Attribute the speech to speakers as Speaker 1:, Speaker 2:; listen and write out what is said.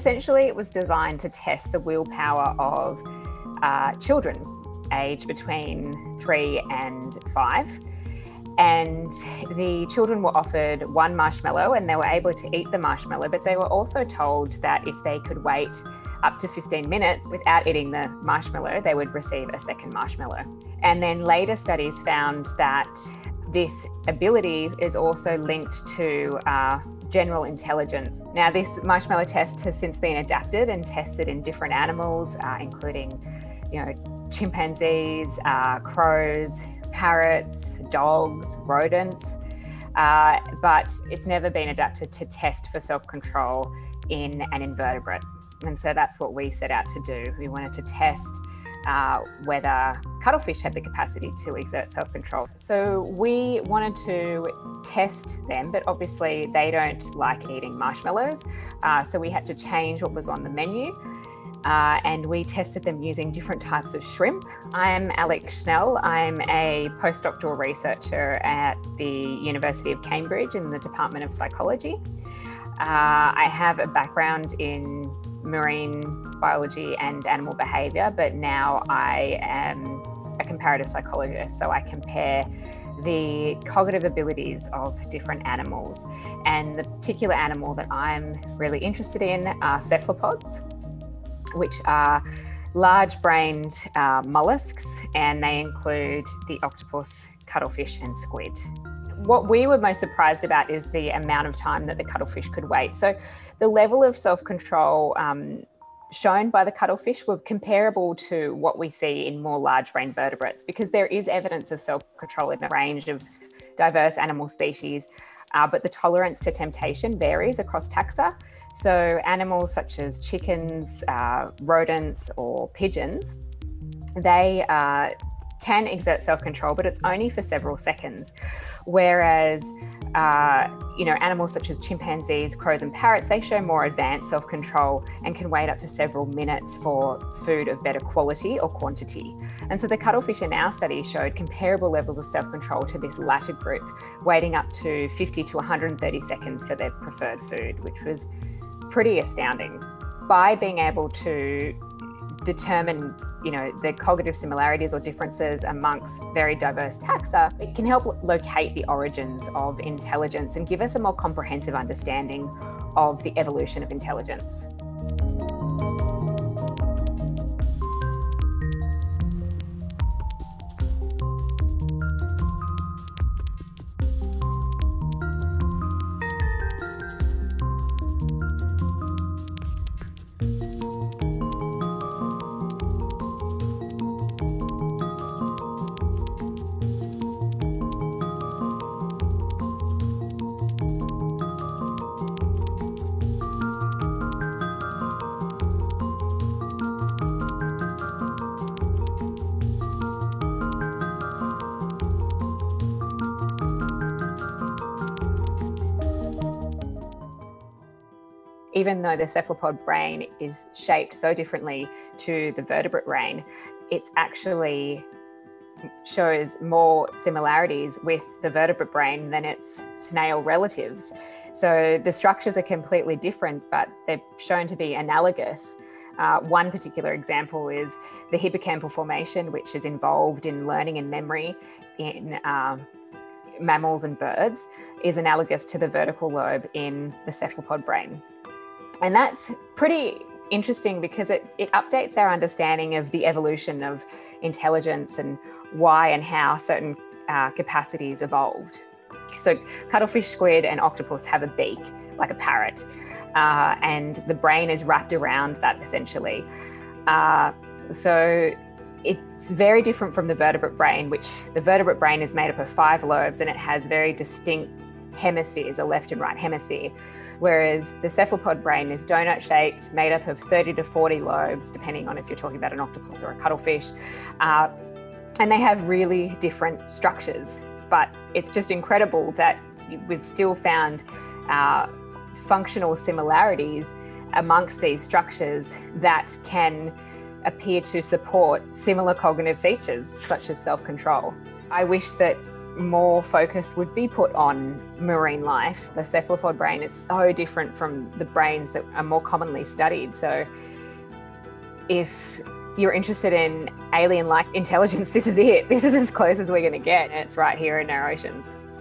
Speaker 1: Essentially, it was designed to test the willpower of children aged between 3 and 5. And the children were offered one marshmallow and they were able to eat the marshmallow, but they were also told that if they could wait up to 15 minutes without eating the marshmallow, they would receive a second marshmallow. And then later studies found that this ability is also linked to general intelligence. Now, this marshmallow test has since been adapted and tested in different animals, including, chimpanzees, crows, parrots, dogs, rodents, but it's never been adapted to test for self-control in an invertebrate. And so that's what we set out to do. We wanted to test whether cuttlefish had the capacity to exert self-control. So we wanted to test them, but obviously they don't like eating marshmallows. So we had to change what was on the menu. And we tested them using different types of shrimp. I'm Schnell. I'm a postdoctoral researcher at the University of Cambridge in the Department of Psychology. I have a background in marine biology and animal behaviour, but now I am a comparative psychologist, so I compare the cognitive abilities of different animals. And the particular animal that I'm really interested in are cephalopods, which are large-brained mollusks, and they include the octopus, cuttlefish and squid. What we were most surprised about is the amount of time that the cuttlefish could wait. So the level of self-control shown by the cuttlefish were comparable to what we see in more large-brained vertebrates, because there is evidence of self-control in a range of diverse animal species, but the tolerance to temptation varies across taxa. So animals such as chickens, rodents or pigeons, they can exert self-control, but it's only for several seconds. Whereas, animals such as chimpanzees, crows and parrots, they show more advanced self-control and can wait up to several minutes for food of better quality or quantity. And so the cuttlefish in our study showed comparable levels of self-control to this latter group, waiting up to 50 to 130 seconds for their preferred food, which was pretty astounding. By being able to determine the cognitive similarities or differences amongst very diverse taxa, it can help locate the origins of intelligence and give us a more comprehensive understanding of the evolution of intelligence. Even though the cephalopod brain is shaped so differently to the vertebrate brain, it actually shows more similarities with the vertebrate brain than its snail relatives. So the structures are completely different, but they're shown to be analogous. One particular example is the hippocampal formation, which is involved in learning and memory in mammals and birds, is analogous to the vertical lobe in the cephalopod brain. And that's pretty interesting because it updates our understanding of the evolution of intelligence and why and how certain capacities evolved. So cuttlefish, squid and octopus have a beak, like a parrot, and the brain is wrapped around that essentially. So it's very different from the vertebrate brain, which the vertebrate brain is made up of 5 lobes and it has very distinct hemispheres, a left and right hemisphere, whereas the cephalopod brain is donut-shaped, made up of 30 to 40 lobes, depending on if you're talking about an octopus or a cuttlefish, and they have really different structures. But it's just incredible that we've still found functional similarities amongst these structures that can appear to support similar cognitive features, such as self-control. I wish that more focus would be put on marine life. The cephalopod brain is so different from the brains that are more commonly studied. So if you're interested in alien-like intelligence, this is it. This is as close as we're going to get, and it's right here in our oceans.